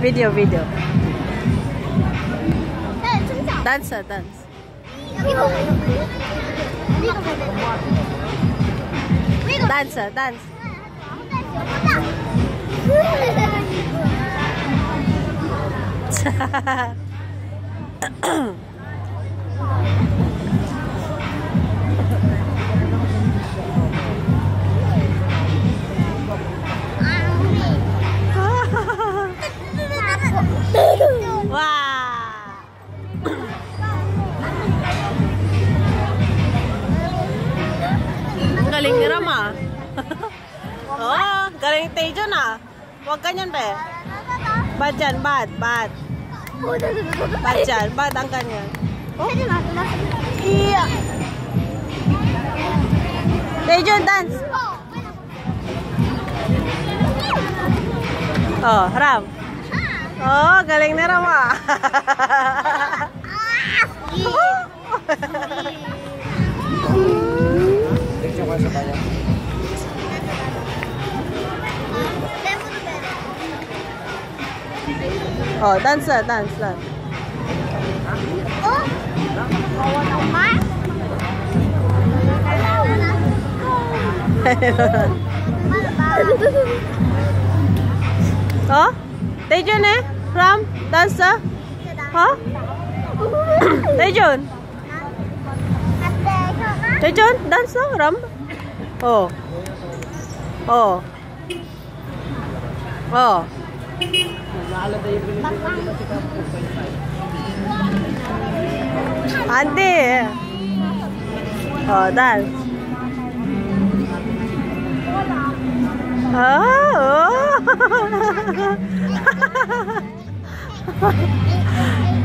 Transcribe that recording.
Video, video. Dance, dance. Dance, dance. Wow! Galing ni Ram ah. Oh, galing ni Tejon ah. Huwag ganyan be. Bad yan, bad, bad. Bad yan, bad ang ganyan. Oh. Iya. Tejon, dance. Oh, Ram. Oh, galing ni Ram ah. Oh, dance, dance, dance. Oh, Tejon eh, Ram, dance ah. Huh? Tejon. Tejon, dance ah, Ram. Oh. Oh. Oh. Ante. Oh, dance. Oh.